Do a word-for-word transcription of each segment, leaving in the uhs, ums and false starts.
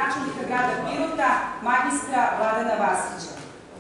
gradonačelnika grada Pirota, magistra Vladana Vasića.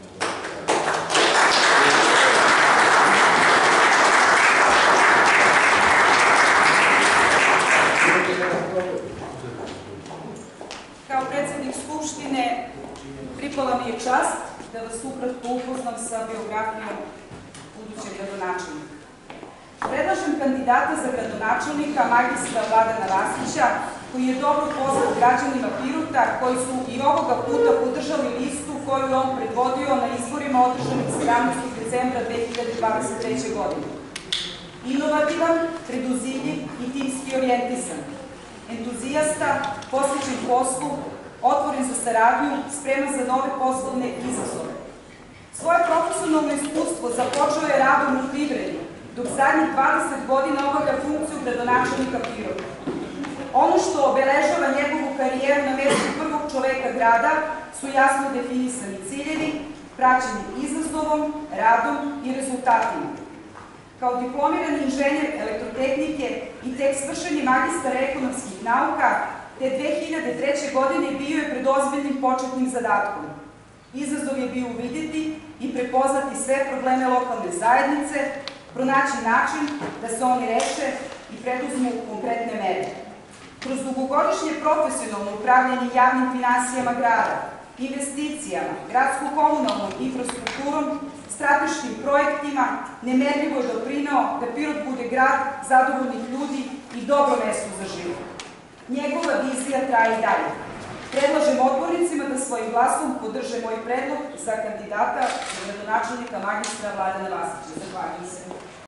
Kao predsednik Skupštine pripala mi je čast da vas ukratko upoznam sa biografijom budućeg gradonačelnika. Predlažem kandidata za gradonačelnika magistra Vladana Vasića, koji je dobro poznat građanima Pirota, koji su i ovoga puta podržali listu koju je on predvodio na izborima održanih sedamnaestog decembra dve hiljade dvadeset treće. godine. Inovativan, preduzimljiv i timski orijentisan, entuzijasta, posvećen poslu, otvoren za saradnju, spreman za nove poslovne izazove. Svoje profesionalno iskustvo započeo je radom u privredi, dok zadnjih dvadeset godina obavlja funkciju gradonačelnika Pirota. Ono što obeležava njegovu karijeru na mestu prvog čoveka grada su jasno definisani ciljevi, praćeni izazovom, radom i rezultatima. Kao diplomirani inženjer elektrotehnike i tek svršen je magistar ekonomskih nauka, te dve hiljade treće. godine bio je pred ozbiljnim početnim zadatkom. Izazov je bio uvidjeti i prepoznati sve probleme lokalne zajednice, pronaći način da se oni reše i preduzmu konkretne mere. Kroz dugogodišnje profesionalno upravljanje javnim finansijama grada, investicijama, gradsko-komunalnom infrastrukturom, strateškim projektima, nemerljivo je doprineo da Pirot bude grad zadovoljnih ljudi i dobro mesto za život. Njegova vizija traje i dalje. Predlažem odbornicima da svojim glasom podrže moj predlog za kandidata za gradonačelnika magistra Vladana Vasića. Zahvaljujem se.